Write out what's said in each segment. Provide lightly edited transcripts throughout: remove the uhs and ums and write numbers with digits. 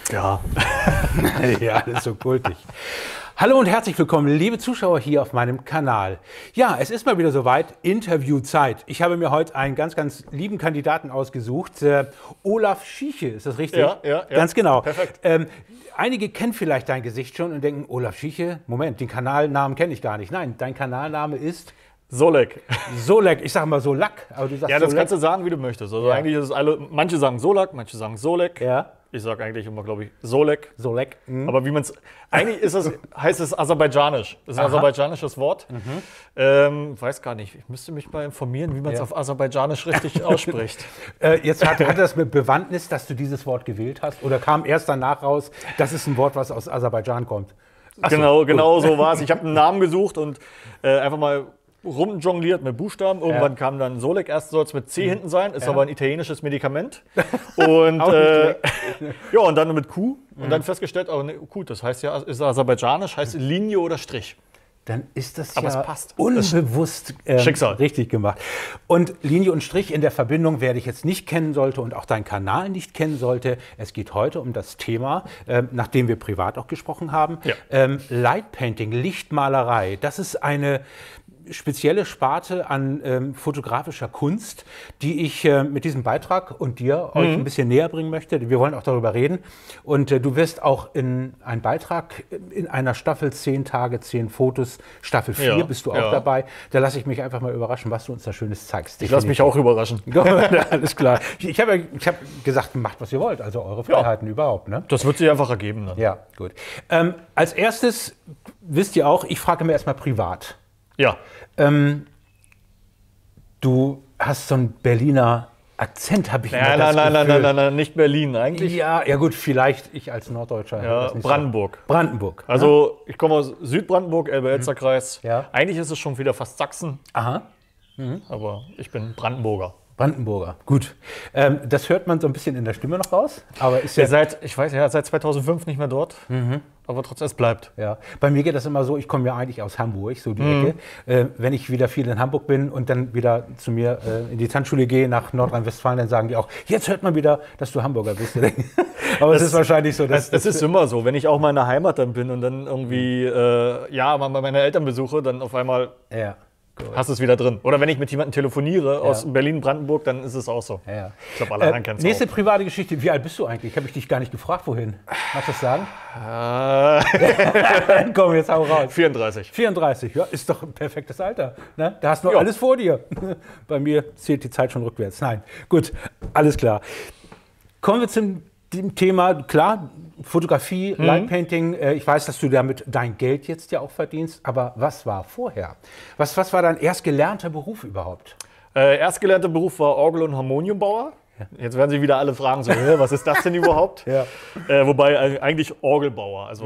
Ja. Ja, das ist so kultig. Hallo und herzlich willkommen, liebe Zuschauer hier auf meinem Kanal. Ja, es ist mal wieder soweit, Interviewzeit. Ich habe mir heute einen ganz, ganz lieben Kandidaten ausgesucht. Olaf Schieche, ist das richtig? Ja. Ganz genau. Perfekt. Einige kennen vielleicht dein Gesicht schon und denken, Olaf Schieche, Moment, den Kanalnamen kenne ich gar nicht. Nein, dein Kanalname ist Solek. Solek. Ich sage mal Solak, aber du sagst Ja, das Solek. kannst du sagen, wie du möchtest. Also Ja. eigentlich ist es manche sagen Solak, manche sagen Solek. Ja, Ich sage eigentlich immer, glaube ich, Solek. Solek. Aber wie man es, eigentlich heißt es aserbaidschanisch. Das ist ein Aha. aserbaidschanisches Wort. Weiß gar nicht, ich müsste mich mal informieren, wie man es Ja. auf aserbaidschanisch richtig ausspricht. Jetzt hat das mit Bewandtnis, dass du dieses Wort gewählt hast? Oder kam erst danach raus, das ist ein Wort, was aus Aserbaidschan kommt? Ach so, Genau so war es. Ich habe einen Namen gesucht und einfach mal rumjongliert mit Buchstaben. Irgendwann kam dann Solek, erst soll es mit C hinten sein, ist aber ein italienisches Medikament. Und, Auch nicht ja, und dann mit Q. Und dann festgestellt, oh, ne, gut, das heißt ja, ist aserbaidschanisch, heißt Linie oder Strich. Dann ist das Aber ja es passt. unbewusst Schicksal. richtig gemacht. Und Linie und Strich in der Verbindung, wer dich jetzt nicht kennen sollte und auch deinen Kanal nicht kennen sollte, es geht heute um das Thema, nachdem wir privat auch gesprochen haben, Ja. Light Painting, Lichtmalerei. Das ist eine spezielle Sparte an fotografischer Kunst, die ich mit diesem Beitrag und dir euch ein bisschen näher bringen möchte. Wir wollen auch darüber reden. Und du wirst auch in einen Beitrag in einer Staffel 10 Tage, 10 Fotos, Staffel 4 Ja, bist du auch ja. dabei. Da lasse ich mich einfach mal überraschen, was du uns da Schönes zeigst. Ich lasse mich auch überraschen. Alles klar. Ich habe gesagt, macht, was ihr wollt. Also eure Freiheiten überhaupt. Ne? Das wird sich einfach ergeben dann. Ja, gut. Als erstes wisst ihr auch, ich frage mir erstmal privat. Ja. Du hast so einen Berliner Akzent, habe ich immer das Gefühl. Nein, nicht Berlin eigentlich. Ja, gut, vielleicht ich als Norddeutscher. habe Ja, das nicht Brandenburg. So. Brandenburg. Also ich komme aus Südbrandenburg, Elbe-Elster-Kreis. Ja. Eigentlich ist es schon wieder fast Sachsen, Aha, aber ich bin Brandenburger. Brandenburger. Gut. Das hört man so ein bisschen in der Stimme noch raus. Aber ist ja, Seit 2005 nicht mehr dort, aber trotzdem, es bleibt. ja. Bei mir geht das immer so, ich komme ja eigentlich aus Hamburg, so die Ecke. Wenn ich wieder viel in Hamburg bin und dann wieder zu mir in die Tanzschule gehe nach Nordrhein-Westfalen, dann sagen die auch, jetzt hört man wieder, dass du Hamburger bist. Aber es ist wahrscheinlich so, dass Es ist immer so, wenn ich auch mal in der Heimat dann bin und dann irgendwie, mal meine Eltern besuche, dann auf einmal ja. hast du es wieder drin. Oder wenn ich mit jemandem telefoniere aus Berlin, Brandenburg, dann ist es auch so. Ja. Ich glaube, alle anderen kennen es Nächste auch. private Geschichte. Wie alt bist du eigentlich? Habe ich dich gar nicht gefragt, wohin? Magst du das sagen? Komm, jetzt hau raus. 34. 34, ja, ist doch ein perfektes Alter. Ne? Da hast du noch alles vor dir. Bei mir zählt die Zeit schon rückwärts. Nein, gut, alles klar. Kommen wir zum dem Thema, klar, Fotografie, Light Painting. Ich weiß, dass du damit dein Geld jetzt ja auch verdienst, aber was war vorher? Was war dein erst gelernter Beruf überhaupt? Erstgelernter Beruf war Orgel- und Harmoniumbauer. Jetzt werden sich wieder alle fragen, so, was ist das denn überhaupt? Ja. Wobei eigentlich Orgelbauer. Also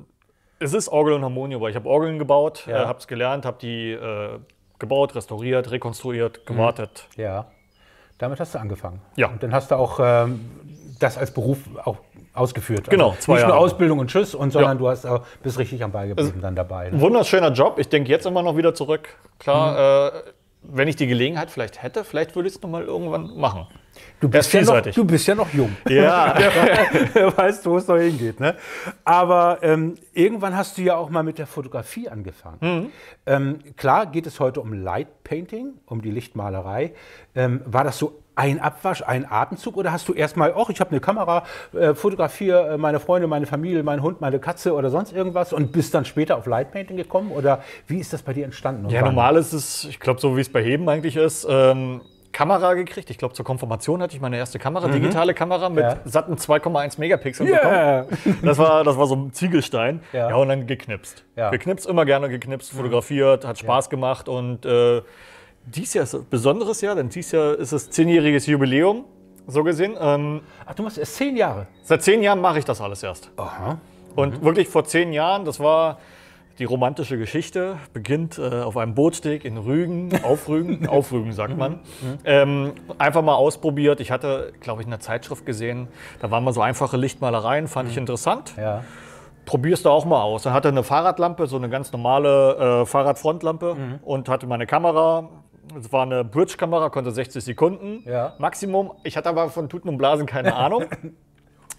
es ist Orgel- und Harmoniumbauer. Ich habe Orgeln gebaut, Ja. habe es gelernt, habe die gebaut, restauriert, rekonstruiert, gewartet. Ja, damit hast du angefangen. Ja. Und dann hast du auch das als Beruf auch ausgeführt. Genau, also 2 nicht Jahre. nur Ausbildung und Tschüss, sondern Ja. du bist richtig am Ball geblieben dann dabei. Ne? Wunderschöner Job. Ich denke jetzt immer noch wieder zurück. Klar, wenn ich die Gelegenheit vielleicht hätte, vielleicht würde ich es noch mal irgendwann machen. Du bist, vielseitig. du bist ja noch jung. Ja. Wer weiß, wo es noch hingeht. Ne? Aber irgendwann hast du ja auch mal mit der Fotografie angefangen. Klar geht es heute um Light Painting, um die Lichtmalerei. War das so ein Abwasch, ein Atemzug oder hast du erstmal, ich habe eine Kamera, fotografiere meine Freunde, meine Familie, meinen Hund, meine Katze oder sonst irgendwas und bist dann später auf Light Painting gekommen? Oder wie ist das bei dir entstanden? Und Ja, wann? normal ist es, ich glaube, so wie es bei jedem eigentlich ist, Kamera gekriegt. Ich glaube, zur Konfirmation hatte ich meine erste Kamera, digitale Kamera mit satten 2,1 Megapixel Yeah. bekommen. Das war so ein Ziegelstein. Ja. Ja, und dann geknipst. Ja. Geknipst, immer gerne geknipst, fotografiert, hat Spaß gemacht. Und dieses Jahr ist ein besonderes Jahr, denn dieses Jahr ist es 10-jähriges Jubiläum, so gesehen. Ach, du machst erst 10 Jahre. Seit 10 Jahren mache ich das alles erst. Aha. Und wirklich vor 10 Jahren, das war die romantische Geschichte, beginnt auf einem Bootsteg in Rügen, auf Rügen sagt man. Einfach mal ausprobiert. Ich hatte, glaube ich, in einer Zeitschrift gesehen, da waren mal so einfache Lichtmalereien, fand ich interessant. Ja. Probier's da auch mal aus. Dann hatte eine Fahrradlampe, so eine ganz normale Fahrradfrontlampe und hatte meine Kamera. Es war eine Bridge-Kamera, konnte 60 Sekunden Ja. Maximum. Ich hatte aber von Tuten und Blasen keine Ahnung.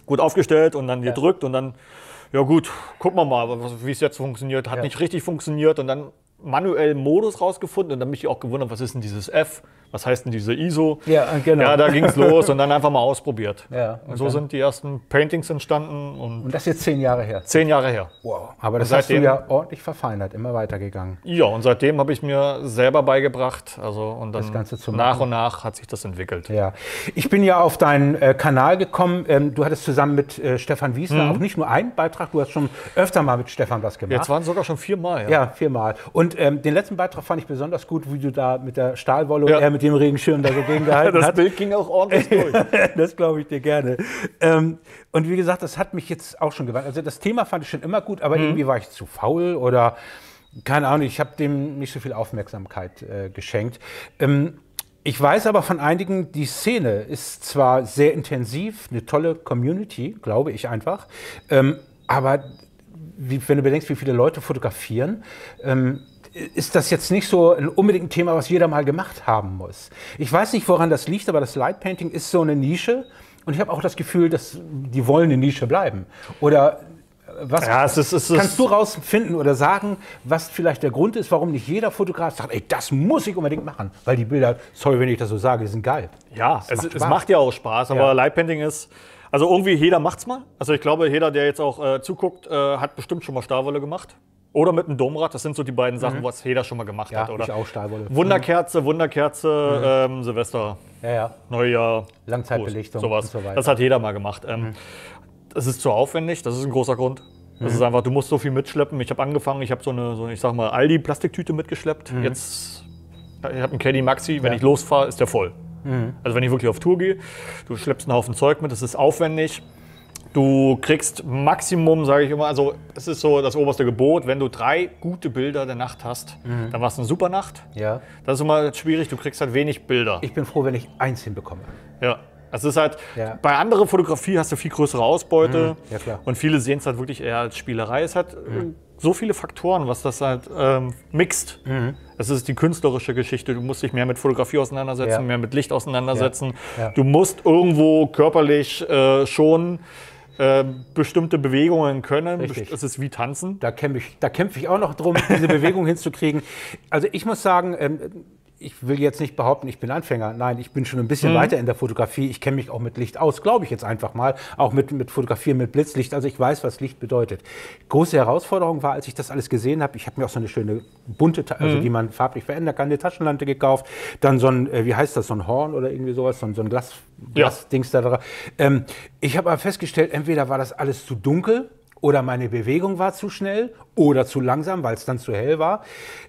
gut aufgestellt und dann gedrückt und dann, ja gut, gucken wir mal, wie es jetzt funktioniert. Hat nicht richtig funktioniert und dann manuell Modus rausgefunden und dann mich auch gewundert, was ist denn dieses F? Was heißt denn diese ISO? Ja, genau. Ja, da ging es los und dann einfach mal ausprobiert. Ja, und so sind die ersten Paintings entstanden. Und das ist jetzt 10 Jahre her. 10 Jahre her. Wow. Aber das hast du ja ordentlich verfeinert, immer weitergegangen. Ja, und seitdem habe ich mir selber beigebracht. Also, und dann das Ganze zu nach und nach hat sich das entwickelt. Ja. Ich bin ja auf deinen Kanal gekommen. Du hattest zusammen mit Stefan Wiesner auch nicht nur einen Beitrag, du hast schon öfter mal mit Stefan was gemacht. Jetzt waren es sogar schon 4 Mal. Ja, 4 Mal. Und den letzten Beitrag fand ich besonders gut, wie du da mit der Stahlwolle und er mit dem Regenschirm da so gegengehalten das hat. Bild ging auch ordentlich durch. Das glaube ich dir gerne. Und wie gesagt, das hat mich jetzt auch schon gewandelt. Also das Thema fand ich schon immer gut, aber irgendwie war ich zu faul oder keine Ahnung, ich habe dem nicht so viel Aufmerksamkeit geschenkt. Ich weiß aber von einigen, die Szene ist zwar sehr intensiv, eine tolle Community, glaube ich einfach, aber wenn du bedenkst, wie viele Leute fotografieren, ist das jetzt nicht so unbedingt ein Thema, was jeder mal gemacht haben muss. Ich weiß nicht, woran das liegt, aber das Light Painting ist so eine Nische und ich habe auch das Gefühl, dass die wollen eine Nische bleiben. Oder was kannst du rausfinden oder sagen, was vielleicht der Grund ist, warum nicht jeder Fotograf sagt, ey, das muss ich unbedingt machen, weil die Bilder, sorry, wenn ich das so sage, die sind geil. Ja, es macht ja auch Spaß, aber Light Painting ist, also irgendwie jeder macht's mal. Also ich glaube, jeder, der jetzt auch zuguckt, hat bestimmt schon mal Stahlwolle gemacht. Oder mit einem Domrad, das sind so die beiden Sachen, was jeder schon mal gemacht hat. Oder ich auch Stahlwolle. Wunderkerze, Silvester, Neujahr, Langzeitbelichtung sowas. Und so weiter. Das hat jeder mal gemacht. Das ist zu aufwendig, das ist ein großer Grund. Das ist einfach, du musst so viel mitschleppen. Ich habe angefangen, ich habe so eine, ich sag mal, Aldi-Plastiktüte mitgeschleppt. Jetzt, ich habe einen Caddy Maxi, wenn ich losfahre, ist der voll. Also wenn ich wirklich auf Tour gehe, du schleppst einen Haufen Zeug mit, das ist aufwendig. Du kriegst Maximum, sage ich immer, also es ist so das oberste Gebot, wenn du 3 gute Bilder der Nacht hast, dann war es eine super Nacht. Ja. Das ist immer schwierig, du kriegst halt wenig Bilder. Ich bin froh, wenn ich 1 hinbekomme. Ja, es ist halt, bei anderer Fotografie hast du viel größere Ausbeute Ja, klar. und viele sehen es halt wirklich eher als Spielerei. Es hat so viele Faktoren, was das halt mixt. Es ist die künstlerische Geschichte, du musst dich mehr mit Fotografie auseinandersetzen, mehr mit Licht auseinandersetzen. Ja. Du musst irgendwo körperlich schon bestimmte Bewegungen können. Richtig. Es ist wie Tanzen. Da kämpfe ich auch noch drum, diese Bewegung hinzukriegen. Also ich muss sagen, ich will jetzt nicht behaupten, ich bin Anfänger. Nein, ich bin schon ein bisschen weiter in der Fotografie. Ich kenne mich auch mit Licht aus, glaube ich jetzt einfach mal. Auch mit Fotografieren mit Blitzlicht. Also ich weiß, was Licht bedeutet. Große Herausforderung war, als ich das alles gesehen habe, ich habe mir auch so eine schöne bunte, also die man farblich verändern kann, eine Taschenlampe gekauft. Dann so ein, wie heißt das, so ein Horn oder irgendwie sowas, so ein Glasdings da drauf. Ich habe aber festgestellt, entweder war das alles zu dunkel oder meine Bewegung war zu schnell oder zu langsam, weil es dann zu hell war.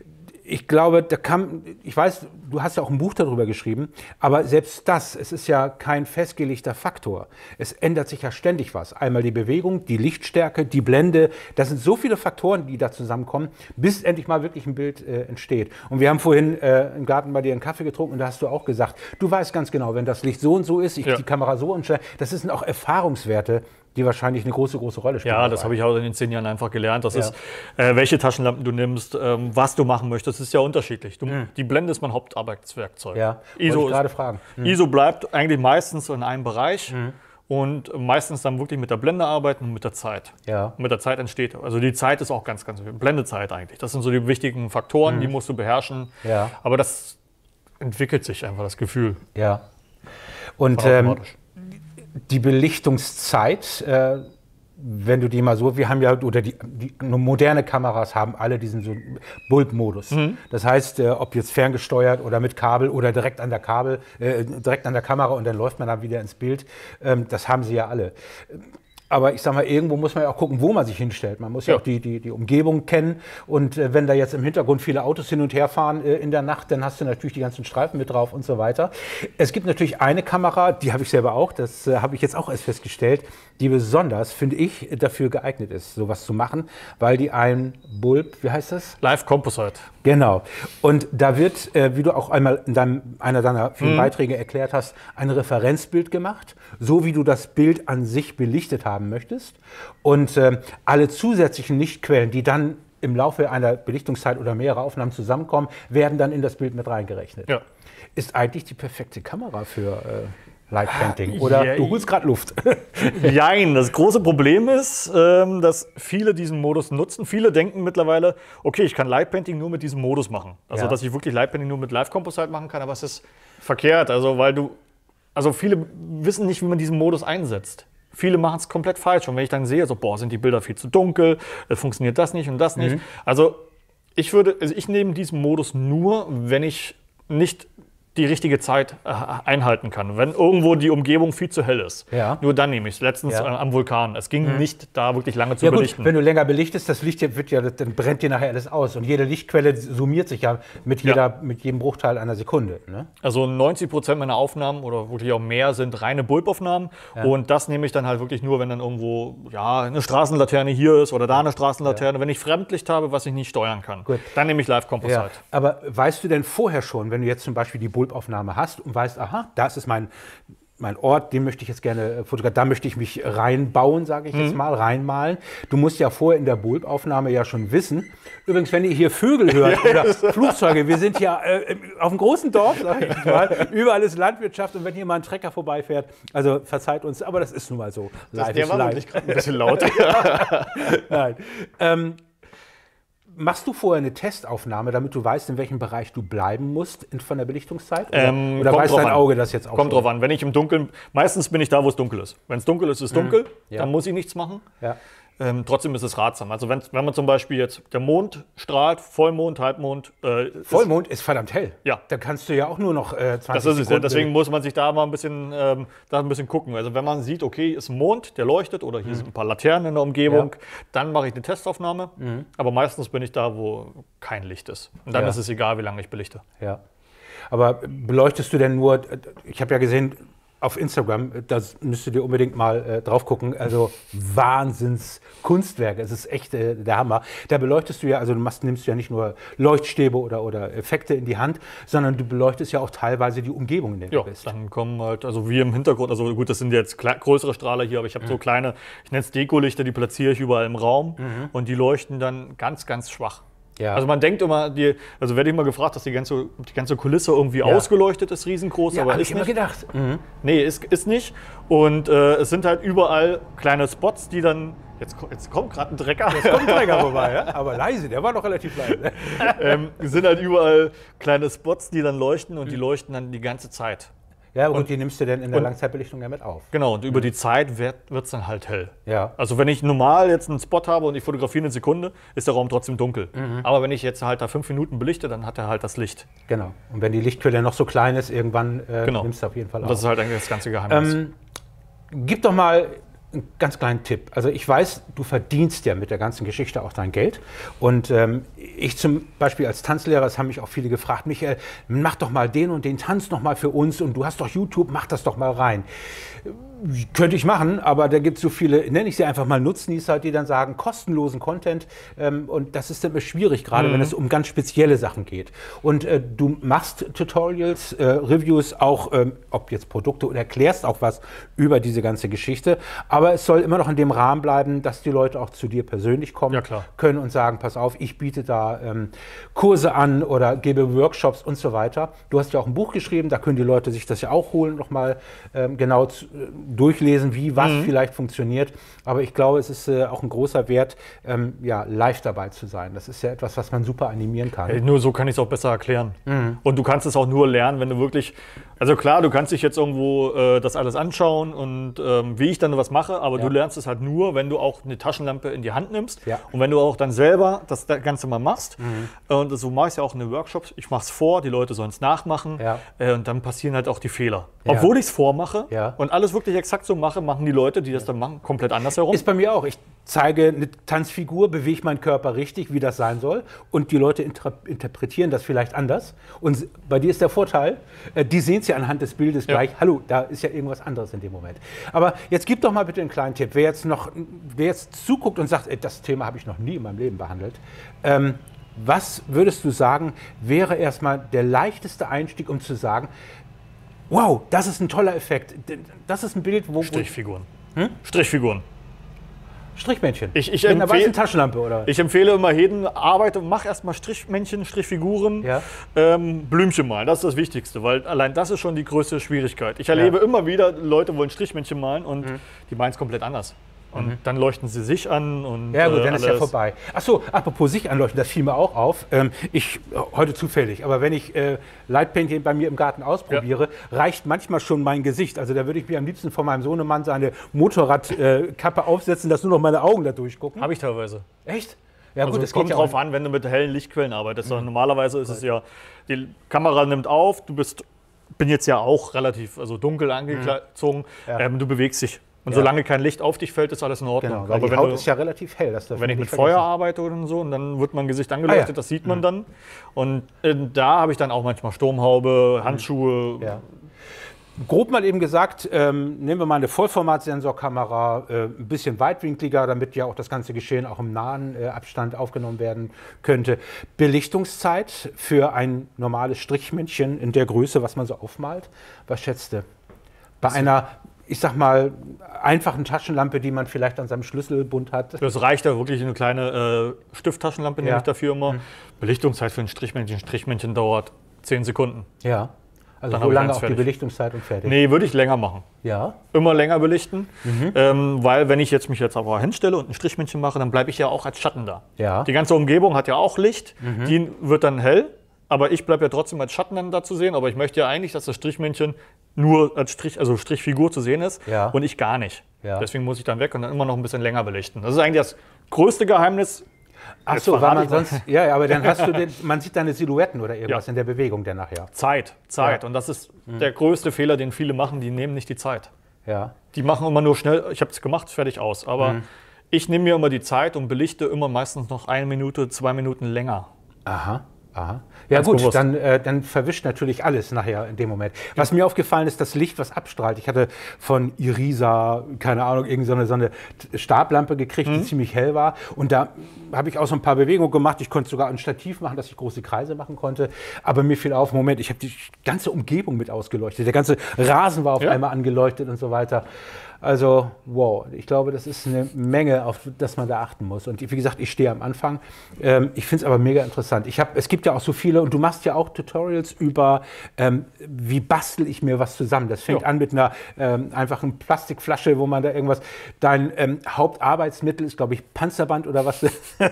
Ich glaube, ich weiß, du hast ja auch ein Buch darüber geschrieben, aber selbst das, es ist ja kein festgelegter Faktor. Es ändert sich ja ständig was. Einmal die Bewegung, die Lichtstärke, die Blende, das sind so viele Faktoren, die da zusammenkommen, bis endlich mal wirklich ein Bild entsteht. Und wir haben vorhin im Garten bei dir einen Kaffee getrunken und da hast du auch gesagt, du weißt ganz genau, wenn das Licht so und so ist, die Kamera so und so, das sind auch Erfahrungswerte, die wahrscheinlich eine große Rolle spielen. Ja, das habe ich auch in den 10 Jahren einfach gelernt. Das ist, welche Taschenlampen du nimmst, was du machen möchtest, ist ja unterschiedlich. Die Blende ist mein Hauptarbeitswerkzeug. Ja, ISO wollte ich gerade fragen. ISO bleibt eigentlich meistens in einem Bereich und meistens dann wirklich mit der Blende arbeiten und mit der Zeit. Ja. Und mit der Zeit entsteht, also die Zeit ist auch ganz, ganz wichtig. Blendezeit eigentlich. Das sind so die wichtigen Faktoren, die musst du beherrschen. Ja. Aber das entwickelt sich einfach, das Gefühl. Ja. Und die Belichtungszeit, wenn du die mal so, wir haben ja, oder die moderne Kameras haben alle diesen so Bulb-Modus. Das heißt, ob jetzt ferngesteuert oder mit Kabel oder direkt an der Kamera und dann läuft man dann wieder ins Bild, das haben sie ja alle. Aber ich sag mal, irgendwo muss man ja auch gucken, wo man sich hinstellt. Man muss ja auch die Umgebung kennen. Und wenn da jetzt im Hintergrund viele Autos hin und her fahren in der Nacht, dann hast du natürlich die ganzen Streifen mit drauf und so weiter. Es gibt natürlich eine Kamera, die habe ich selber auch, das habe ich jetzt auch erst festgestellt, die besonders, finde ich, dafür geeignet ist, sowas zu machen, weil die ein Bulb, wie heißt das? Live Composite. Genau. Und da wird, wie du auch einmal in einer deiner vielen Beiträge erklärt hast, ein Referenzbild gemacht, so wie du das Bild an sich belichtet haben möchtest. Und alle zusätzlichen Lichtquellen, die dann im Laufe einer Belichtungszeit oder mehrerer Aufnahmen zusammenkommen, werden dann in das Bild mit reingerechnet. Ja. Ist eigentlich die perfekte Kamera für Light Painting? Oder du holst gerade Luft? Jein, das große Problem ist, dass viele diesen Modus nutzen. Viele denken mittlerweile, okay, ich kann Light Painting nur mit diesem Modus machen. Also, dass ich wirklich Light Painting nur mit Live Composite machen kann, aber es ist verkehrt. Also viele wissen nicht, wie man diesen Modus einsetzt. Viele machen es komplett falsch. Und wenn ich dann sehe, so, boah, sind die Bilder viel zu dunkel, funktioniert das nicht und das nicht. Also ich nehme diesen Modus nur, wenn ich nicht die richtige Zeit einhalten kann. Wenn irgendwo die Umgebung viel zu hell ist. Ja. Nur dann nehme ich es. Letztens am Vulkan. Es ging nicht, da wirklich lange zu Ja gut, belichten. wenn du länger belichtest, das Licht dann brennt dir nachher alles aus. Und jede Lichtquelle summiert sich ja mit jedem Bruchteil einer Sekunde. Ne? Also 90% meiner Aufnahmen oder wirklich auch mehr sind reine Bulbaufnahmen. Und das nehme ich dann halt wirklich nur, wenn dann irgendwo eine Straßenlaterne hier ist oder da eine Straßenlaterne. Wenn ich Fremdlicht habe, was ich nicht steuern kann, dann nehme ich Live Composite. Ja. Aber weißt du denn vorher schon, wenn du jetzt zum Beispiel die Bulbaufnahme hast und weißt, aha, das ist mein Ort, den möchte ich jetzt gerne fotografieren, da möchte ich mich reinbauen, sage ich jetzt mal, reinmalen. Du musst ja vorher in der Bulbaufnahme ja schon wissen. Übrigens, wenn ihr hier Vögel hört oder Flugzeuge, wir sind ja auf einem großen Dorf, sage ich mal, überall ist Landwirtschaft und wenn hier mal ein Trecker vorbeifährt, also verzeiht uns, aber das ist nun mal so. Der war wirklich gerade ein bisschen laut. Nein. Machst du vorher eine Testaufnahme, damit du weißt, in welchem Bereich du bleiben musst von der Belichtungszeit? Oder weiß dein Auge das jetzt auch? Kommt drauf an. Wenn ich im Dunkeln, meistens bin ich da, wo es dunkel ist. Wenn es dunkel ist, ist es dunkel, dann muss ich nichts machen. Ja. Trotzdem ist es ratsam. Also wenn man zum Beispiel jetzt, der Mond strahlt, Vollmond, Halbmond. Vollmond ist verdammt hell. Ja. Da kannst du ja auch nur noch 20 Das ist es ja. Sekunden. Deswegen muss man sich da mal ein bisschen gucken. Also wenn man sieht, okay, ist ein Mond, der leuchtet oder hier sind ein paar Laternen in der Umgebung, dann mache ich eine Testaufnahme. Aber meistens bin ich da, wo kein Licht ist. Und dann ist es egal, wie lange ich belichte. Ja. Aber beleuchtest du denn nur, ich habe ja gesehen, auf Instagram, das müsst ihr dir unbedingt mal drauf gucken, also Wahnsinns-Kunstwerke, es ist echt der Hammer. Da beleuchtest du ja, also nimmst du ja nicht nur Leuchtstäbe oder Effekte in die Hand, sondern du beleuchtest ja auch teilweise die Umgebung, in der du bist. Dann kommen halt, also wie im Hintergrund, also gut, das sind jetzt größere Strahler hier, aber ich habe so kleine, ich nenne es Dekolichter, die platziere ich überall im Raum und die leuchten dann ganz, ganz schwach. Ja. Also man denkt immer, also werde ich immer gefragt, dass die ganze Kulisse irgendwie ausgeleuchtet ist, riesengroß, aber ist nicht. Habe ich immer gedacht. Nee, ist nicht. Und es sind halt überall kleine Spots, die dann, jetzt kommt gerade ein Trecker. Jetzt kommt ein Trecker vorbei, ja? Aber leise, der war noch relativ leise. Es sind halt überall kleine Spots, die dann leuchten und die leuchten dann die ganze Zeit. Ja, und die nimmst du dann in der Langzeitbelichtung ja mit auf. Genau, und über die Zeit wird es dann halt hell. Ja. Also wenn ich normal jetzt einen Spot habe und ich fotografiere eine Sekunde, ist der Raum trotzdem dunkel. Aber wenn ich jetzt halt da 5 Minuten belichte, dann hat er halt das Licht. Genau. Und wenn die Lichtquelle noch so klein ist, irgendwann nimmst du auf jeden Fall auf. Das ist halt eigentlich das ganze Geheimnis. Gib doch mal einen ganz kleinen Tipp. Also ich weiß, du verdienst ja mit der ganzen Geschichte auch dein Geld. Und ich zum Beispiel als Tanzlehrer, das haben mich auch viele gefragt, Michael, mach doch mal den und den Tanz noch mal für uns und du hast doch YouTube, mach das doch mal rein. Könnte ich machen, aber da gibt es so viele, nenne ich sie einfach mal Nutznießer, die dann sagen, kostenlosen Content. Und das ist dann immer schwierig, gerade wenn es um ganz spezielle Sachen geht. Und du machst Tutorials, Reviews, auch ob jetzt Produkte oder erklärst auch was über diese ganze Geschichte. Aber es soll immer noch in dem Rahmen bleiben, dass die Leute auch zu dir persönlich kommen können und sagen, pass auf, ich biete da Kurse an oder gebe Workshops und so weiter. Du hast ja auch ein Buch geschrieben, da können die Leute sich das ja auch holen, nochmal genau durchlesen, wie was vielleicht funktioniert. Aber ich glaube, es ist auch ein großer Wert, live dabei zu sein. Das ist ja etwas, was man super animieren kann. Hey, nur so kann ich es auch besser erklären. Und du kannst es auch nur lernen, wenn du wirklich, also klar, du kannst dich jetzt irgendwo das alles anschauen und wie ich dann was mache, aber du lernst es halt nur, wenn du auch eine Taschenlampe in die Hand nimmst und wenn du auch dann selber das Ganze mal machst. Und so mache ich es ja auch in den Workshops. Ich mache es vor, die Leute sollen es nachmachen und dann passieren halt auch die Fehler. Obwohl ich es vormache und alles wirklich exakt so mache, machen die Leute, die das dann machen, komplett anders herum. Ist bei mir auch. Ich zeige eine Tanzfigur, bewege meinen Körper richtig, wie das sein soll. Und die Leute interpretieren das vielleicht anders. Und bei dir ist der Vorteil, die sehen es ja anhand des Bildes gleich, hallo, da ist ja irgendwas anderes in dem Moment. Aber jetzt gib doch mal bitte einen kleinen Tipp. Wer jetzt zuguckt und sagt, das Thema habe ich noch nie in meinem Leben behandelt, was würdest du sagen, wäre erstmal der leichteste Einstieg, um zu sagen, wow, das ist ein toller Effekt. Das ist ein Bild, wo... Strichfiguren. Strichfiguren. Strichmännchen. Ich Mit einer weißen empfehle, Taschenlampe, oder? ich empfehle immer jeden, mach erstmal Strichmännchen, Strichfiguren, Ja. Blümchen malen. Das ist das Wichtigste, weil allein das ist schon die größte Schwierigkeit. Ich erlebe immer wieder, Leute wollen Strichmännchen malen und die meinen es komplett anders. Und dann leuchten sie sich an und Ja gut, dann ist ja alles. vorbei. Achso, apropos sich anleuchten, das fiel mir auch auf. Heute zufällig, aber wenn ich Lightpainting bei mir im Garten ausprobiere, reicht manchmal schon mein Gesicht. Also da würde ich mir am liebsten von meinem Sohnemann seine Motorradkappe aufsetzen, dass nur noch meine Augen da durchgucken. Habe ich teilweise. Echt? Ja Also gut, es kommt ja drauf auch. an, wenn du mit hellen Lichtquellen arbeitest. Normalerweise ist es ja, die Kamera nimmt auf, bin jetzt ja auch relativ dunkel angezogen, Ja. du bewegst dich. Und Ja. solange kein Licht auf dich fällt, ist alles in Ordnung. Genau, weil die Haut ist ja relativ hell. Das darf wenn man ich mit nicht vergessen. Feuer arbeite oder so, und dann wird mein Gesicht angeleuchtet, Ah, ja. das sieht man dann. Und da habe ich dann auch manchmal Sturmhaube, Handschuhe. Ja. Grob mal eben gesagt, nehmen wir mal eine Vollformat-Sensorkamera, ein bisschen weitwinkliger, damit ja auch das ganze Geschehen auch im nahen Abstand aufgenommen werden könnte. Belichtungszeit für ein normales Strichmännchen in der Größe, was man so aufmalt. Was schätzt du? Bei einer, ich sag mal, einfachen Taschenlampe, die man vielleicht an seinem Schlüsselbund hat. Das reicht ja wirklich, eine kleine Stifttaschenlampe nehme Ja. ich dafür immer. Belichtungszeit für ein Strichmännchen dauert 10 Sekunden. Ja. Also Dann so habe ich lange eins auch die fertig. Belichtungszeit und fertig. Nee, würde ich länger machen. Ja. Immer länger belichten, weil wenn ich mich jetzt aber hinstelle und ein Strichmännchen mache, dann bleibe ich ja auch als Schatten da. Ja. Die ganze Umgebung hat ja auch Licht, die wird dann hell, aber ich bleibe ja trotzdem als Schatten dann da zu sehen, aber ich möchte ja eigentlich, dass das Strichmännchen nur als Strichfigur zu sehen ist Ja. und ich gar nicht. Ja. Deswegen muss ich dann weg und dann immer noch ein bisschen länger belichten. Das ist eigentlich das größte Geheimnis. Ach Jetzt so, weil verrate man ich mal. sonst, ja, aber dann hast du man sieht deine Silhouetten oder irgendwas Ja. in der Bewegung dann nachher. Zeit. Ja. Und das ist der größte Fehler, den viele machen, die nehmen nicht die Zeit. Ja. Die machen immer nur schnell, ich habe es gemacht, fertig aus. Aber ich nehme mir immer die Zeit und belichte immer meistens noch 1 Minute, 2 Minuten länger. Aha, aha. Ja Ganz gut, bewusst. dann verwischt natürlich alles nachher in dem Moment. Was mir aufgefallen ist, das Licht, was abstrahlt. Ich hatte von Irisa, keine Ahnung, irgend so eine Stablampe gekriegt, die ziemlich hell war. Und da habe ich auch so ein paar Bewegungen gemacht. Ich konnte sogar ein Stativ machen, dass ich große Kreise machen konnte. Aber mir fiel auf, Moment, ich habe die ganze Umgebung mit ausgeleuchtet. Der ganze Rasen war auf einmal angeleuchtet und so weiter. Also, wow, ich glaube, das ist eine Menge, auf das man da achten muss. Und wie gesagt, ich stehe am Anfang. Ich finde es aber mega interessant. Es gibt ja auch so viele, und du machst ja auch Tutorials über, wie bastel ich mir was zusammen. Das fängt an mit einer einfachen Plastikflasche, wo man da irgendwas, dein Hauptarbeitsmittel ist, glaube ich, Panzerband oder was,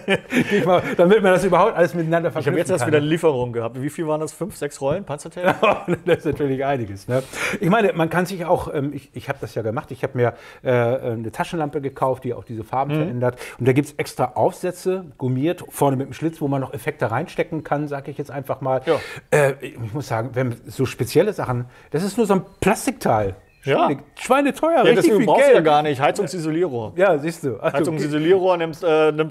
damit man das überhaupt alles miteinander Ich verknüpfen habe jetzt erst kann. wieder eine Lieferung gehabt. Wie viel waren das? 5, 6 Rollen Panzertape? Das ist natürlich einiges. Ne? Ich meine, man kann sich auch, ich habe das ja gemacht, ich habe mir eine Taschenlampe gekauft, die auch diese Farben verändert. Und da gibt es extra Aufsätze, gummiert, vorne mit einem Schlitz, wo man noch Effekte reinstecken kann, sage ich jetzt einfach mal. Ja. Ich muss sagen, wenn so spezielle Sachen, das ist nur so ein Plastikteil. Ja. Schweineteuer, Ja, richtig deswegen viel brauchst du Geld. ja gar nicht. Heizungsisolierrohr. Ja, siehst du. Also, Heizungsisolierrohr nimmst,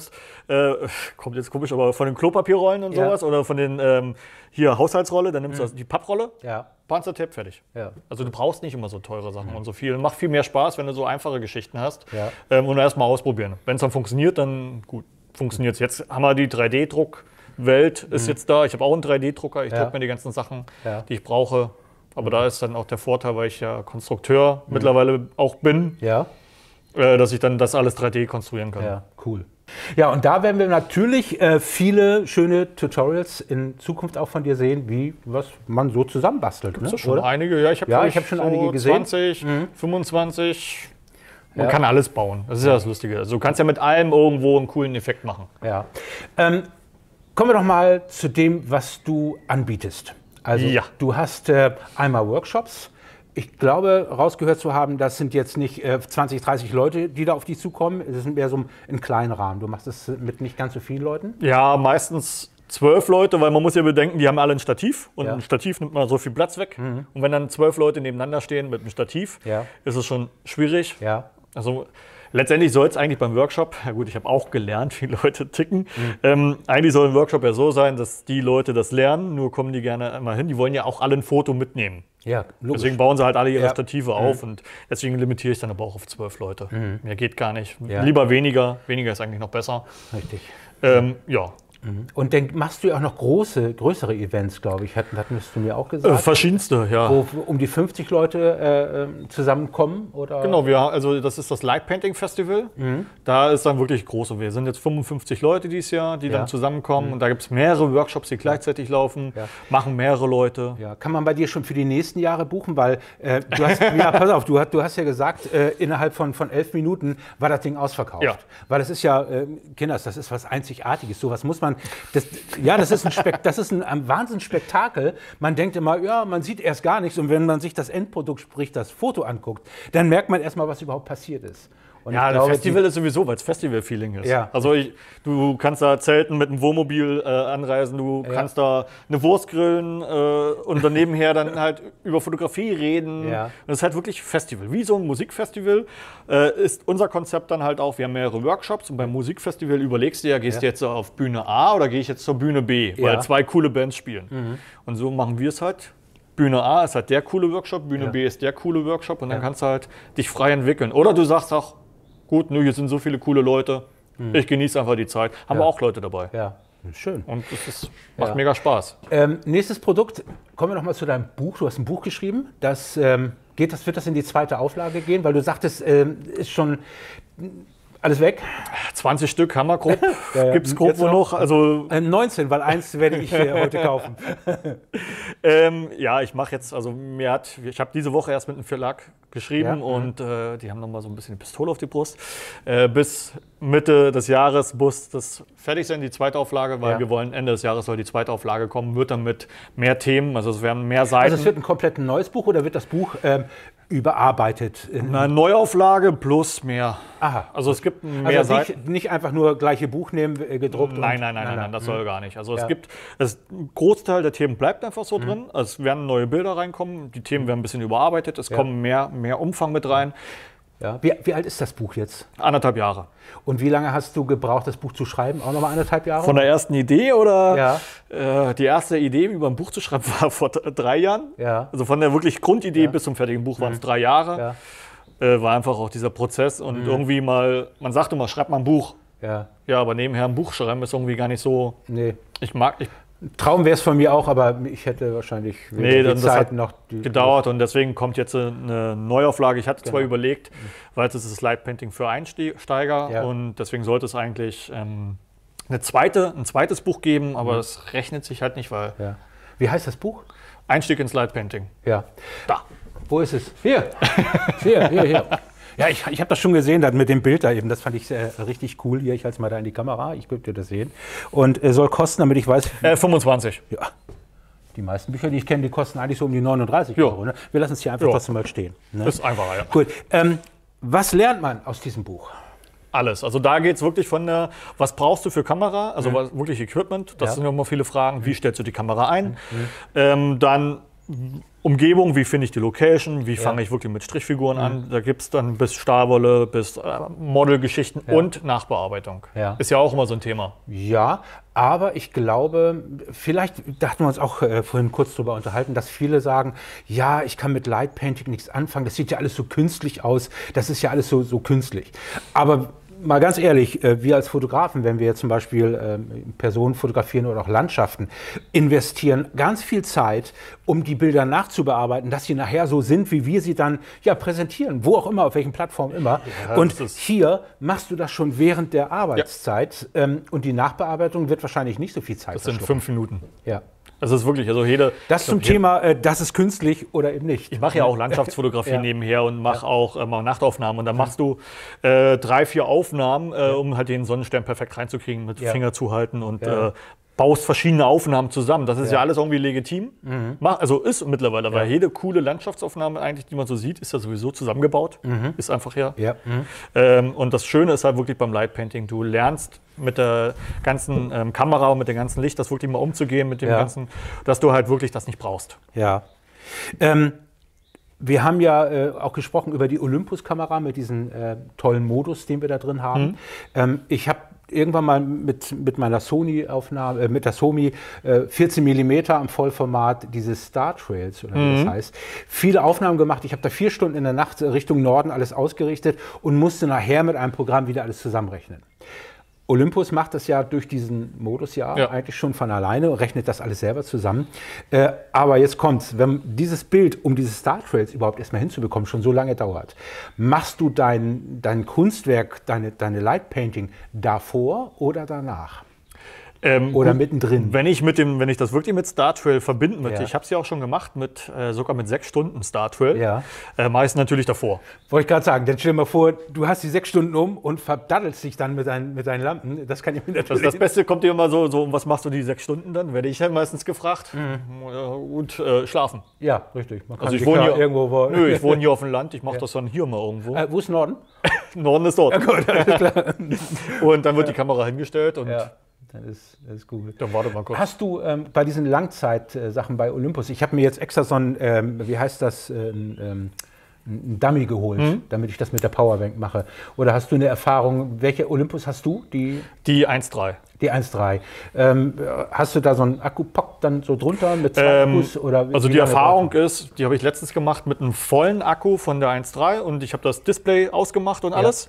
kommt jetzt komisch, aber von den Klopapierrollen und Ja. sowas oder von den hier Haushaltsrolle, dann nimmst du die Papprolle, Ja. Panzertape, fertig. Ja. Also du brauchst nicht immer so teure Sachen und so viel. Macht viel mehr Spaß, wenn du so einfache Geschichten hast Ja. und erstmal ausprobieren. Wenn es dann funktioniert, dann gut, funktioniert es. Jetzt haben wir die 3D-Druckwelt ist jetzt da. Ich habe auch einen 3D-Drucker. Ich Ja. drucke mir die ganzen Sachen, Ja. die ich brauche. Aber da ist dann auch der Vorteil, weil ich ja Konstrukteur mittlerweile auch bin, Ja. dass ich dann das alles 3D konstruieren kann. Ja, cool. Ja, und da werden wir natürlich viele schöne Tutorials in Zukunft auch von dir sehen, wie was man so zusammenbastelt. Gibt's Ne? da schon einige? Ja, ich habe Ja, ich hab schon einige gesehen. 20, 25. Man Ja. kann alles bauen. Das ist ja das Lustige. Also du kannst ja mit allem irgendwo einen coolen Effekt machen. Ja. Kommen wir doch mal zu dem, was du anbietest. Also Ja. du hast einmal Workshops. Ich glaube, rausgehört zu haben, das sind jetzt nicht 20, 30 Leute, die da auf dich zukommen. Es sind mehr so ein kleiner Rahmen. Du machst es mit nicht ganz so vielen Leuten. Ja, meistens 12 Leute, weil man muss ja bedenken, die haben alle ein Stativ und Ja. ein Stativ nimmt mal so viel Platz weg. Und wenn dann 12 Leute nebeneinander stehen mit einem Stativ, Ja. ist es schon schwierig. Ja. Also letztendlich soll es eigentlich beim Workshop, ja gut, ich habe auch gelernt, wie Leute ticken. Eigentlich soll ein Workshop ja so sein, dass die Leute das lernen, nur kommen die gerne immer hin. Die wollen ja auch alle ein Foto mitnehmen. Ja, logisch. Deswegen bauen sie halt alle ihre Ja. Stative auf und deswegen limitiere ich dann aber auch auf 12 Leute. Mehr geht gar nicht. Ja. Lieber weniger. Weniger ist eigentlich noch besser. Richtig. Ja, Und dann machst du ja auch noch größere Events, glaube ich, hattest du mir auch gesagt. Verschiedenste, ja. Wo um die 50 Leute zusammenkommen? Oder? Genau, also das ist das Light Painting Festival. Da ist dann wirklich groß. Und wir sind jetzt 55 Leute dieses Jahr, die dann zusammenkommen. Und da gibt es mehrere Workshops, die gleichzeitig laufen, machen mehrere Leute. Ja. Kann man bei dir schon für die nächsten Jahre buchen? Weil du hast, pass auf, du hast ja gesagt, innerhalb von 11 Minuten war das Ding ausverkauft. Ja. Weil das ist ja, Kinders, das ist was Einzigartiges. Sowas muss man, das ist ein Wahnsinnsspektakel. Man denkt immer, ja, man sieht erst gar nichts. Und wenn man sich das Endprodukt, sprich das Foto anguckt, dann merkt man erstmal, was überhaupt passiert ist. Und ja, das Festival ist sowieso, weil es Festival-Feeling ist. Ja. Also du kannst da zelten mit einem Wohnmobil anreisen, du kannst da eine Wurst grillen und dann nebenher dann halt über Fotografie reden. Ja. Und das ist halt wirklich Festival. Wie so ein Musikfestival ist unser Konzept dann halt auch, wir haben mehrere Workshops und beim Musikfestival überlegst du ja, gehst du jetzt auf Bühne A oder gehe ich jetzt zur Bühne B, weil zwei coole Bands spielen. Und so machen wir es halt. Bühne A ist halt der coole Workshop, Bühne B ist der coole Workshop und dann kannst du halt dich frei entwickeln. Oder du sagst auch, gut, hier sind so viele coole Leute, ich genieße einfach die Zeit. Haben wir auch Leute dabei. Ja, schön. Und das macht mega Spaß. Nächstes Produkt, kommen wir noch mal zu deinem Buch. Du hast ein Buch geschrieben, wird das in die zweite Auflage gehen? Weil du sagtest, ist schon alles weg? 20 Stück haben wir grob. Gibt es grob wohl noch? Also 19, weil eins werde ich heute kaufen. Ja, ich mache jetzt, also ich habe diese Woche erst mit einem Verlag geschrieben und die haben nochmal so ein bisschen die Pistole auf die Brust. Bis Mitte des Jahres muss das fertig sein, die zweite Auflage, weil wir wollen, Ende des Jahres soll die zweite Auflage kommen, wird dann mit mehr Themen, also es werden mehr Seiten. Also es wird ein komplett neues Buch oder wird das Buch überarbeitet? Eine Neuauflage plus mehr. Aha. Also es gibt mehr Seiten. Nicht einfach nur gleiche Buch nehmen, gedruckt. Nein, das soll gar nicht. Also es gibt, ein Großteil der Themen bleibt einfach so drin. Also es werden neue Bilder reinkommen, die Themen werden ein bisschen überarbeitet, es kommen mehr Umfang mit rein. Ja. Wie alt ist das Buch jetzt? 1,5 Jahre. Und wie lange hast du gebraucht, das Buch zu schreiben? Auch nochmal 1,5 Jahre? Von der ersten Idee oder? Ja. Die erste Idee, über ein Buch zu schreiben, war vor 3 Jahren. Ja. Also von der wirklich Grundidee bis zum fertigen Buch waren es 3 Jahre. Ja. War einfach auch dieser Prozess und irgendwie mal, man sagt immer, schreib mal ein Buch. Ja, aber nebenher ein Buch schreiben ist irgendwie gar nicht so. Nee. Traum wäre es von mir auch, aber ich hätte wahrscheinlich die Zeit noch gedauert und deswegen kommt jetzt eine Neuauflage. Ich hatte zwar überlegt, weil es ist Light Painting für Einsteiger und deswegen sollte es eigentlich ein zweites Buch geben, aber das rechnet sich halt nicht, weil... Ja. Wie heißt das Buch? Einstieg ins Light Painting. Ja. Da. Wo ist es? Hier. Hier. Ja, ich habe das schon gesehen, mit dem Bild da eben. Das fand ich richtig cool. Hier, ich halte es mal da in die Kamera. Ich könnte das sehen. Und soll kosten, damit ich weiß... 25. Ja. Die meisten Bücher, die ich kenne, die kosten eigentlich so um die 39 Euro. Ne? Wir lassen es hier einfach trotzdem mal stehen. Ne? Ist einfacher, ja. Gut. Was lernt man aus diesem Buch? Alles. Also da geht es wirklich von was brauchst du für Kamera, also wirklich Equipment. Das sind immer viele Fragen. Wie stellst du die Kamera ein? Dann Umgebung, wie finde ich die Location, wie fange ich wirklich mit Strichfiguren an. Da gibt es dann bis Starwolle, bis Modelgeschichten und Nachbearbeitung. Ja. Ist ja auch immer so ein Thema. Ja, aber ich glaube, vielleicht, da hatten wir uns auch vorhin kurz drüber unterhalten, dass viele sagen, ja, ich kann mit Light Painting nichts anfangen, das sieht ja alles so künstlich aus, das ist ja alles so künstlich. Aber mal ganz ehrlich, wir als Fotografen, wenn wir jetzt zum Beispiel Personen fotografieren oder auch Landschaften, investieren ganz viel Zeit, um die Bilder nachzubearbeiten, dass sie nachher so sind, wie wir sie dann präsentieren, wo auch immer, auf welchen Plattformen immer. Ja, und hier machst du das schon während der Arbeitszeit und die Nachbearbeitung wird wahrscheinlich nicht so viel Zeit Das sind 5 Minuten. Ja. Das ist wirklich, also das zum Thema, das ist künstlich oder eben nicht. Ich mache ja auch Landschaftsfotografie nebenher und mache auch mal Nachtaufnahmen. Und dann machst du 3, 4 Aufnahmen, um halt den Sonnenstern perfekt reinzukriegen, mit Finger zuhalten und baust verschiedene Aufnahmen zusammen. Das ist ja alles irgendwie legitim. Also ist mittlerweile, weil jede coole Landschaftsaufnahme eigentlich, die man so sieht, ist ja sowieso zusammengebaut. Ist einfach und das Schöne ist halt wirklich beim Light Painting, du lernst mit der ganzen Kamera und mit dem ganzen Licht, das wirklich mal umzugehen, mit dem ganzen, dass du halt wirklich das nicht brauchst. Ja. Wir haben ja auch gesprochen über die Olympus-Kamera mit diesem tollen Modus, den wir da drin haben. Ich habe irgendwann mal mit meiner Sony-Aufnahme, mit der Sony 14 mm am Vollformat diese Star Trails, oder wie das heißt, viele Aufnahmen gemacht. Ich habe da 4 Stunden in der Nacht Richtung Norden alles ausgerichtet und musste nachher mit einem Programm wieder alles zusammenrechnen. Olympus macht das ja durch diesen Modus eigentlich schon von alleine, rechnet das alles selber zusammen. Aber jetzt kommt's, wenn dieses Bild, um diese Star Trails überhaupt erstmal hinzubekommen, schon so lange dauert, machst du dein Kunstwerk, deine Light Painting davor oder danach? Oder mittendrin? Wenn ich das wirklich mit Star Trail verbinden möchte, ich habe es ja auch schon gemacht, sogar mit 6 Stunden Star Trail, meist natürlich davor. Wollte ich gerade sagen, dann stell dir mal vor, du hast die 6 Stunden und verdaddelst dich dann mit deinen Lampen. Das kann ich mir natürlich das Beste kommt dir immer so, was machst du die 6 Stunden dann? Werde ich ja meistens gefragt. Und schlafen. Ja, richtig. Man kann also ich wohne hier auf dem Land, ich mache das dann hier mal irgendwo. Wo ist Norden? Norden ist dort. Ja, gut, alles klar. Und dann wird die Kamera hingestellt und dann ist gut. Dann warte mal kurz. Hast du bei diesen Langzeitsachen bei Olympus, ich habe mir jetzt extra so ein, wie heißt das, ein Dummy geholt, damit ich das mit der Powerbank mache. Oder hast du eine Erfahrung, welche Olympus hast du? Die 1.3. Die 1.3. Hast du da so einen Akku-Pack dann so drunter mit 2 Akkus? Oder also die Erfahrung ist, die habe ich letztens gemacht mit einem vollen Akku von der 1.3 und ich habe das Display ausgemacht und alles.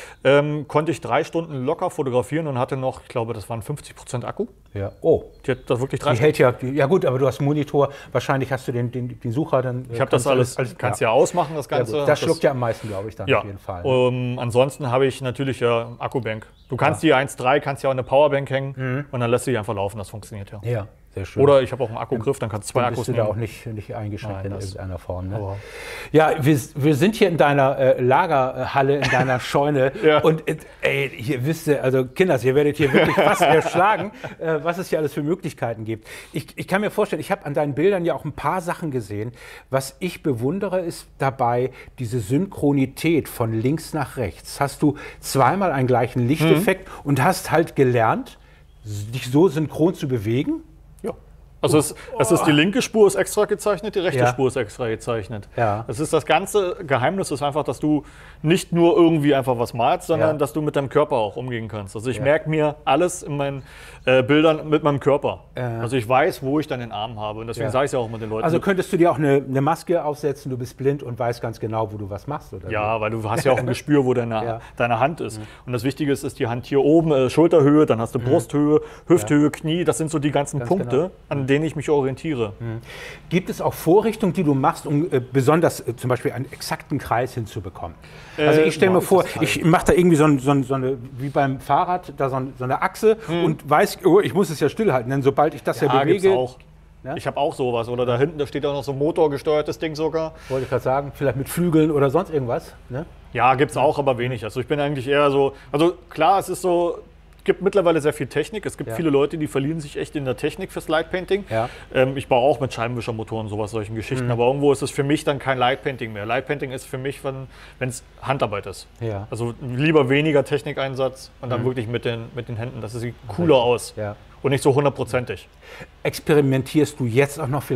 Konnte ich 3 Stunden locker fotografieren und hatte noch, ich glaube, das waren 50% Akku. Ja. Oh. Die hat das wirklich 3 Stunden. Hält ja gut, aber du hast einen Monitor, wahrscheinlich hast du den Sucher dann. Ich habe das alles, kannst ja ausmachen, das Ganze. Ja, das schluckt ja am meisten, glaube ich, dann auf jeden Fall. Ansonsten habe ich natürlich Akkubank. Du kannst die 1.3, kannst ja auch eine Powerbank hängen und dann lässt du die einfach laufen, das funktioniert ja. Ja, sehr schön. Oder ich habe auch einen Akkugriff, dann kannst du 2 Akkus nehmen. Bist du da auch nicht eingeschränkt in irgendeiner Form. Ne? Ja, wir sind hier in deiner Lagerhalle, in deiner Scheune und hier wisst ihr, also Kinders, ihr werdet hier wirklich fast erschlagen, was es hier alles für Möglichkeiten gibt. Ich kann mir vorstellen, ich habe an deinen Bildern ja auch ein paar Sachen gesehen. Was ich bewundere, ist dabei diese Synchronität von links nach rechts. Hast du zweimal einen gleichen Lichteffekt und hast halt gelernt, dich so synchron zu bewegen? Ja. Also es ist die linke Spur ist extra gezeichnet, die rechte Spur ist extra gezeichnet. Ja. Das ganze Geheimnis ist einfach, dass du nicht nur irgendwie einfach was malst, sondern dass du mit deinem Körper auch umgehen kannst. Also ich merke mir alles in meinen Bildern mit meinem Körper. Also ich weiß, wo ich dann den Arm habe und deswegen sage ich es ja auch mit den Leuten. Also könntest du dir auch eine Maske aufsetzen, du bist blind und weißt ganz genau, wo du was machst? Oder ja, weil du hast ja auch ein Gespür, wo deine Hand ist. Und das Wichtige ist die Hand hier oben, Schulterhöhe, dann hast du Brusthöhe, Hüfthöhe, Knie. Das sind so die ganzen Punkte, an denen ich mich orientiere. Gibt es auch Vorrichtungen, die du machst, um besonders zum Beispiel einen exakten Kreis hinzubekommen? Also ich stelle mir vor, ich mache da irgendwie so eine, wie beim Fahrrad, da so eine Achse und weiß, ich muss es ja stillhalten, denn sobald ich das bewege... Gibt's auch. Ja? Ich habe auch sowas. Oder da hinten, da steht auch noch so ein motorgesteuertes Ding sogar. Wollte ich gerade sagen, vielleicht mit Flügeln oder sonst irgendwas. Ne? Ja, gibt es auch, aber wenig. Also ich bin eigentlich eher so, also klar, es ist so, es gibt mittlerweile sehr viel Technik. Es gibt viele Leute, die verlieren sich echt in der Technik fürs Lightpainting. Ja. Ich baue auch mit Scheibenwischermotoren sowas, solchen Geschichten. Aber irgendwo ist es für mich dann kein Lightpainting mehr. Lightpainting ist für mich, wenn es Handarbeit ist. Ja. Also lieber weniger Technikeinsatz und dann wirklich mit den Händen. Das sieht cooler aus. Ja. Und nicht so 100%ig. Experimentierst du jetzt auch noch viel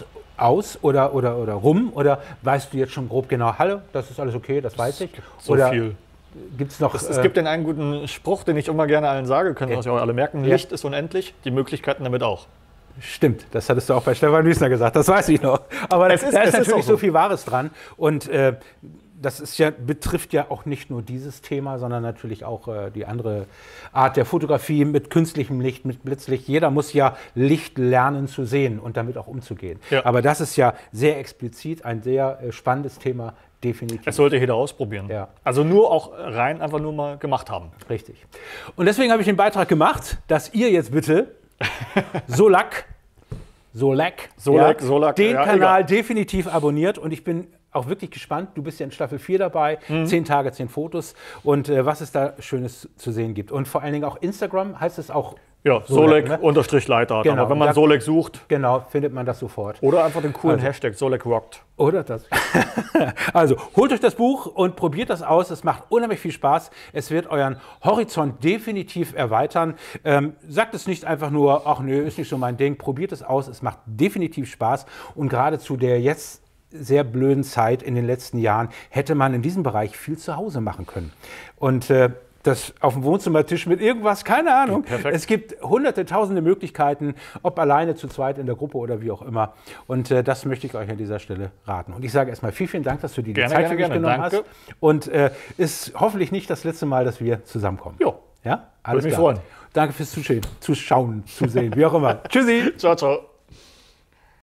aus oder rum? Oder weißt du jetzt schon grob genau, hallo, das ist alles okay, das weiß ich? So oder viel. Gibt's noch, es gibt den einen guten Spruch, den ich immer gerne allen sage, können das ja auch alle merken, Licht ist unendlich, die Möglichkeiten damit auch. Stimmt, das hattest du auch bei Stefan Lüßner gesagt, das weiß ich noch. Aber da ist natürlich so viel Wahres dran. Und das betrifft ja auch nicht nur dieses Thema, sondern natürlich auch die andere Art der Fotografie mit künstlichem Licht, mit Blitzlicht. Jeder muss ja Licht lernen zu sehen und damit auch umzugehen. Ja. Aber das ist ja sehr explizit ein sehr spannendes Thema, definitiv. Es sollte jeder ausprobieren. Ja. Also nur auch rein einfach nur mal gemacht haben. Richtig. Und deswegen habe ich den Beitrag gemacht, dass ihr jetzt bitte Solak, den Kanal definitiv abonniert und ich bin auch wirklich gespannt. Du bist ja in Staffel 4 dabei, 10 Tage, 10 Fotos und was es da Schönes zu sehen gibt. Und vor allen Dingen auch Instagram heißt es auch. Ja, Solek_Lightart. Genau. Aber wenn man Solek sucht. Genau, findet man das sofort. Oder einfach den coolen Hashtag SolekRockt. Oder das. Also holt euch das Buch und probiert das aus. Es macht unheimlich viel Spaß. Es wird euren Horizont definitiv erweitern. Sagt es nicht einfach nur, ach nö, ist nicht so mein Ding. Probiert es aus. Es macht definitiv Spaß. Und gerade zu der jetzt sehr blöden Zeit in den letzten Jahren hätte man in diesem Bereich viel zu Hause machen können. Und das auf dem Wohnzimmertisch mit irgendwas, keine Ahnung. Perfekt. Es gibt hunderte, tausende Möglichkeiten, ob alleine, zu zweit, in der Gruppe oder wie auch immer. Und das möchte ich euch an dieser Stelle raten. Und ich sage erstmal vielen Dank, dass du dir die Zeit für mich genommen hast. Und ist hoffentlich nicht das letzte Mal, dass wir zusammenkommen. Jo, Ja, alles mich klar. freuen. Danke fürs Zuschauen, Zusehen, wie auch immer. Tschüssi. Ciao, ciao.